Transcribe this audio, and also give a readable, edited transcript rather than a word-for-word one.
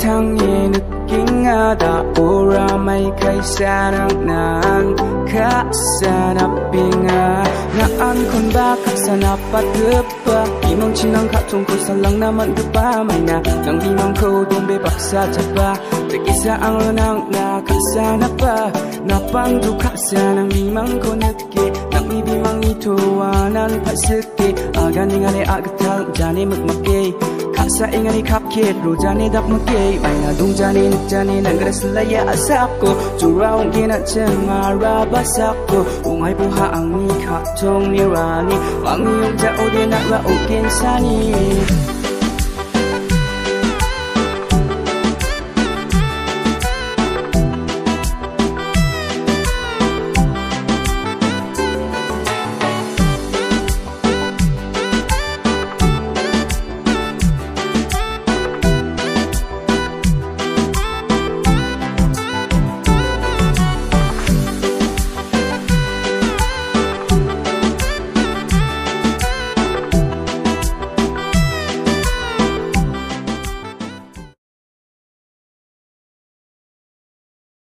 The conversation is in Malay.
당해 느낀하다 오라마이 카이사랑난 카사나빙아 나안 콘바 카사나빠드빠 이멍치난 카통코 살랑 나만 드빠 마이나 낭 비망코 동배 박사 잡아 뜻기사 앙런앙 나 카사나빠 나빵도 카사낭 비망코 느끼 낭 비비망이 토와 난 파스끼 아가닝 안에 아그탕 자네 묵먹게 Kasa ingani kapkit Rojani dak magay Ay na dungjani nagjani Nagreslaya asako Juraw ginatjang marabasako Ungay buha ang ni katong nirani Ang iyong tao din at raokin sani